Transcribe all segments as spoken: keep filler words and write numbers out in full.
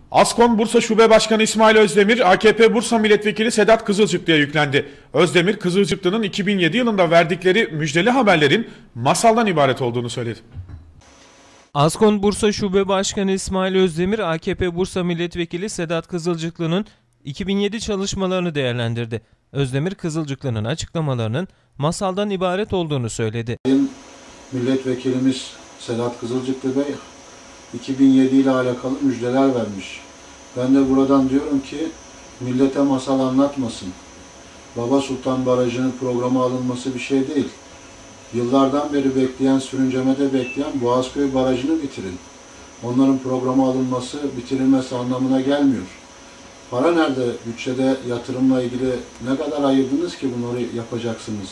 Askom Bursa Şube Başkanı İsmail Özdemir, A K P Bursa Milletvekili Sedat Kızılcıklı'ya yüklendi. Özdemir, Kızılcıklı'nın iki bin yedi yılında verdikleri müjdeli haberlerin masaldan ibaret olduğunu söyledi. Askom Bursa Şube Başkanı İsmail Özdemir, A K P Bursa Milletvekili Sedat Kızılcıklı'nın iki bin yedi çalışmalarını değerlendirdi. Özdemir, Kızılcıklı'nın açıklamalarının masaldan ibaret olduğunu söyledi. Sayın Milletvekilimiz Sedat Kızılcıklı Bey iki bin yedi ile alakalı müjdeler vermiş. Ben de buradan diyorum ki millete masal anlatmasın. Baba Sultan Barajı'nın programa alınması bir şey değil. Yıllardan beri bekleyen, sürüncemede bekleyen Boğazköy Barajı'nı bitirin. Onların programa alınması, bitirilmesi anlamına gelmiyor. Para nerede? Bütçede yatırımla ilgili ne kadar ayırdınız ki bunları yapacaksınız?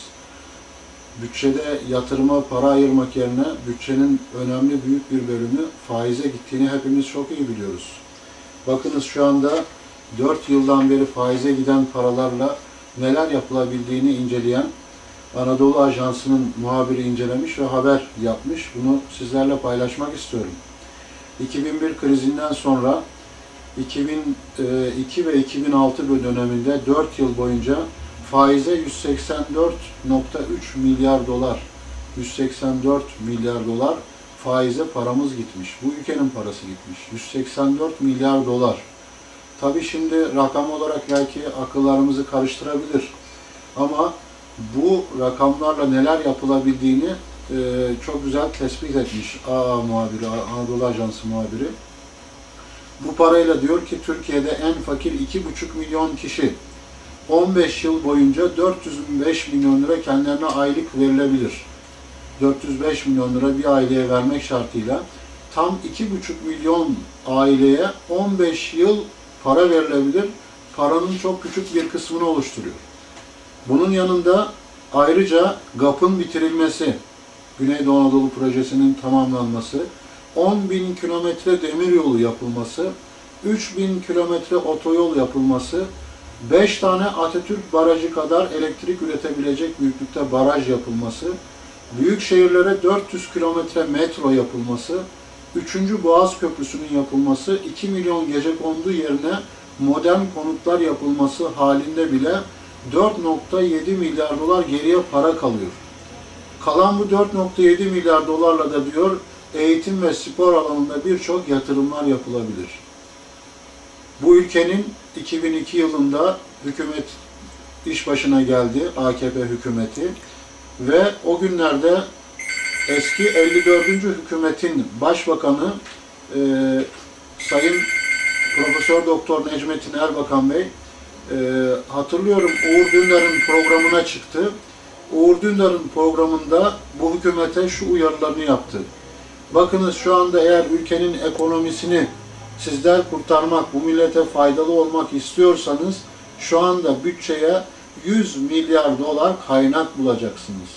Bütçede yatırıma para ayırmak yerine bütçenin önemli büyük bir bölümü faize gittiğini hepimiz çok iyi biliyoruz. Bakınız şu anda dört yıldan beri faize giden paralarla neler yapılabildiğini inceleyen Anadolu Ajansı'nın muhabiri incelemiş ve haber yapmış. Bunu sizlerle paylaşmak istiyorum. iki bin bir krizinden sonra iki bin iki ve iki bin altı döneminde dört yıl boyunca faize yüz seksen dört nokta üç milyar dolar, yüz seksen dört milyar dolar faize paramız gitmiş. Bu ülkenin parası gitmiş. yüz seksen dört milyar dolar. Tabii şimdi rakam olarak belki akıllarımızı karıştırabilir. Ama bu rakamlarla neler yapılabildiğini e, çok güzel tespit etmiş A A muhabiri, Anadolu Ajansı muhabiri. Bu parayla diyor ki Türkiye'de en fakir iki buçuk milyon kişi on beş yıl boyunca dört yüz beş milyon lira kendilerine aylık verilebilir. dört yüz beş milyon lira bir aileye vermek şartıyla tam iki buçuk milyon aileye on beş yıl para verilebilir. Paranın çok küçük bir kısmını oluşturuyor. Bunun yanında ayrıca GAP'ın bitirilmesi, Güneydoğu Anadolu Projesi'nin tamamlanması, on bin kilometre demiryolu yapılması, üç bin kilometre otoyol yapılması, beş tane Atatürk Barajı kadar elektrik üretebilecek büyüklükte baraj yapılması, büyük şehirlere dört yüz kilometre metro yapılması, üçüncü Boğaz Köprüsü'nün yapılması, iki milyon gecekondu yerine modern konutlar yapılması halinde bile dört nokta yedi milyar dolar geriye para kalıyor. Kalan bu dört nokta yedi milyar dolarla da diyor eğitim ve spor alanında birçok yatırımlar yapılabilir. Bu ülkenin iki bin iki yılında hükümet iş başına geldi, A K P hükümeti ve o günlerde eski elli dördüncü hükümetin başbakanı e, Sayın Profesör Doktor Necmettin Erbakan Bey, e, hatırlıyorum Uğur Dündar'ın programına çıktı. Uğur Dündar'ın programında bu hükümete şu uyarılarını yaptı. Bakınız şu anda eğer ülkenin ekonomisini sizler kurtarmak, bu millete faydalı olmak istiyorsanız şu anda bütçeye yüz milyar dolar kaynak bulacaksınız.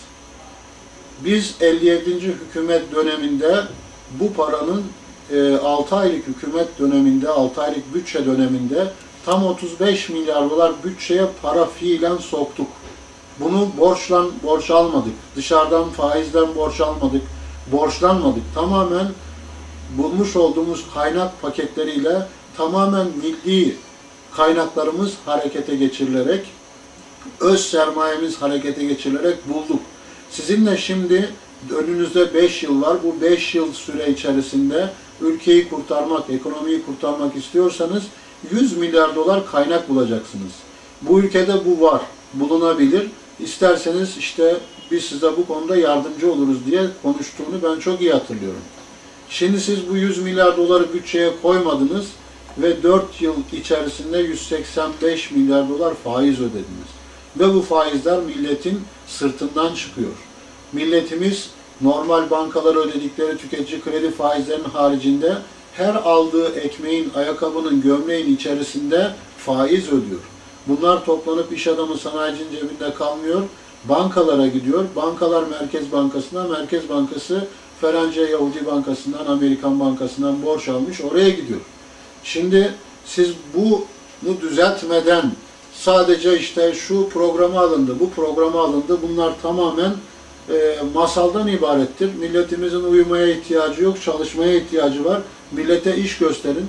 Biz elli yedinci hükümet döneminde bu paranın e, altı aylık hükümet döneminde, altı aylık bütçe döneminde tam otuz beş milyar dolar bütçeye para fiilen soktuk. Bunu borçlan, borç almadık. Dışarıdan faizden borç almadık. Borçlanmadık. Tamamen bulmuş olduğumuz kaynak paketleriyle tamamen milli kaynaklarımız harekete geçirilerek, öz sermayemiz harekete geçirilerek bulduk. Sizinle şimdi önünüzde beş yıl var. Bu beş yıl süre içerisinde ülkeyi kurtarmak, ekonomiyi kurtarmak istiyorsanız yüz milyar dolar kaynak bulacaksınız. Bu ülkede bu var, bulunabilir. İsterseniz işte biz size bu konuda yardımcı oluruz diye konuştuğunu ben çok iyi hatırlıyorum. Şimdi siz bu yüz milyar doları bütçeye koymadınız ve dört yıl içerisinde yüz seksen beş milyar dolar faiz ödediniz. Ve bu faizler milletin sırtından çıkıyor. Milletimiz normal bankalara ödedikleri tüketici kredi faizlerinin haricinde her aldığı ekmeğin, ayakkabının, gömleğin içerisinde faiz ödüyor. Bunlar toplanıp iş adamı sanayicinin cebinde kalmıyor, bankalara gidiyor. Bankalar Merkez Bankası'ndan, Merkez Bankası Ference Yahudi Bankası'ndan, Amerikan Bankası'ndan borç almış, oraya gidiyor. Şimdi siz bunu düzeltmeden sadece işte şu programa alındı, bu programa alındı, bunlar tamamen e, masaldan ibarettir. Milletimizin uyumaya ihtiyacı yok, çalışmaya ihtiyacı var. Millete iş gösterin.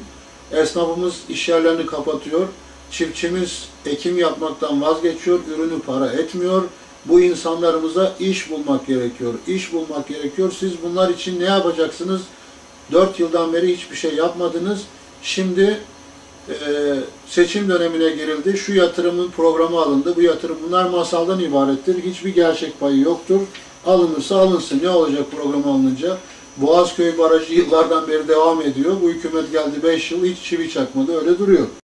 Esnafımız iş yerlerini kapatıyor. Çiftçimiz ekim yapmaktan vazgeçiyor, ürünü para etmiyor. Bu insanlarımıza iş bulmak gerekiyor. İş bulmak gerekiyor. Siz bunlar için ne yapacaksınız? Dört yıldan beri hiçbir şey yapmadınız. Şimdi e, seçim dönemine girildi. Şu yatırımın programı alındı. Bu yatırım, bunlar masaldan ibarettir. Hiçbir gerçek payı yoktur. Alınırsa alınsın. Ne olacak program alınınca? Boğazköy Barajı yıllardan beri devam ediyor. Bu hükümet geldi beş yıl, hiç çivi çakmadı. Öyle duruyor.